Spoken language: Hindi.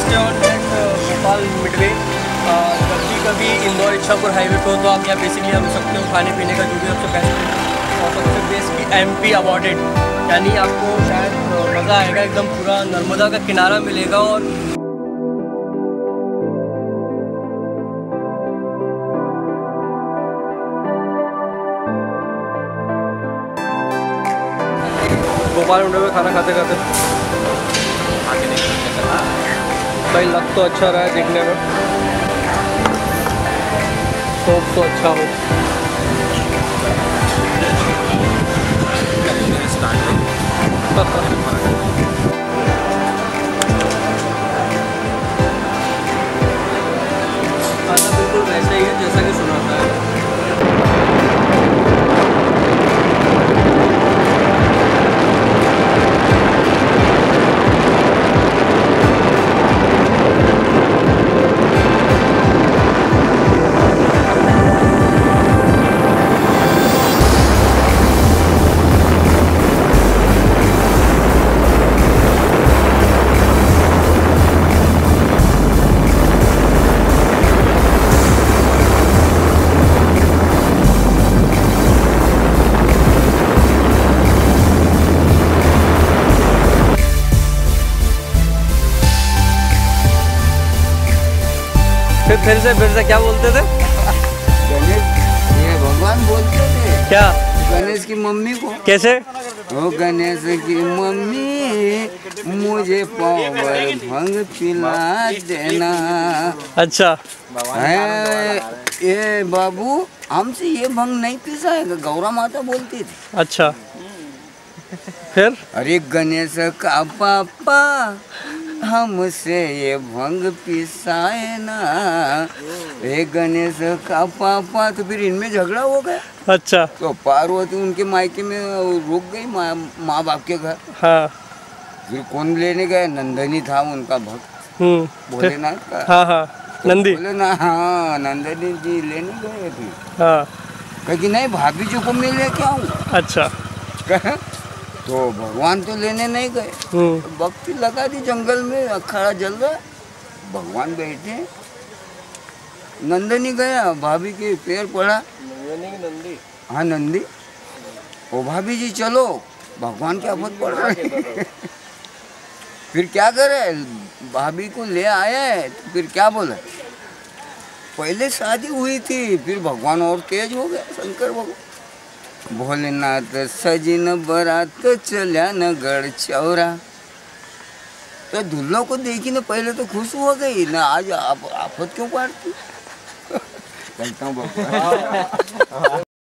Stay on Bhopal Midway. जब भी कभी इंदौर इच्छापुर हाईवे पे हो तो आप यहाँ बेसिकली हम सकते हो खाने पीने का जो भी सबसे बेस्ट और सबसे बेस्ट की MP अवॉर्डेड, यानी आपको शायद मज़ा आएगा एकदम। पूरा नर्मदा का किनारा मिलेगा और भोपाल मिडवे में खाना खाते खाते भाई लग तो अच्छा रहा है देखने में, सोप तो अच्छा हो। खाना बिल्कुल वैसा ही है जैसा कि सुना था। फिर से क्या बोलते थे? गणेश, ये भगवान बोलते थे क्या? गणेश की मम्मी को। कैसे? ओ गणेश की मम्मी मुझे पावर भंग पिला देना। अच्छा है ये बाबू, हमसे ये भंग नहीं पिसाएगा, गौरा माता बोलती थी। अच्छा फिर? अरे गणेश का पापा हमसे ये भंग पिसाए ना, ये गणेश का पापा। तो फिर इनमें झगड़ा हो गया। अच्छा। तो पार्वती उनके मायके में रुक गई, माँ बाप के घर। हाँ। फिर कौन लेने गए? नंदनी था उनका भक्त, भोलेनाथ का। हाँ हाँ तो नंदी। बोले ना, हाँ नंदनी जी लेने गए थे। हाँ। कहे कि नहीं भाभी जी को मैं लेके आऊँ। अच्छा। तो भगवान तो लेने नहीं गए, बत्ती लगा दी जंगल में, अखाड़ा जल रहा, भगवान बैठे। नंदनी गया, भाभी के पैर पड़ा। नंदी? हाँ नंदी। ओ भाभी जी चलो, भगवान की आफत पड़ रही है। फिर क्या करे? भाभी को ले आया है तो फिर क्या बोला? पहले शादी हुई थी, फिर भगवान और तेज हो गया, शंकर भगवान। भोलेनाथ सजिन बरात चल्या न गढ़ चौरा। तो दुल्लों को देखी ना, पहले तो खुश हो गई ना, आज आफत क्यों पाड़ती। चलता हूँ बाबा।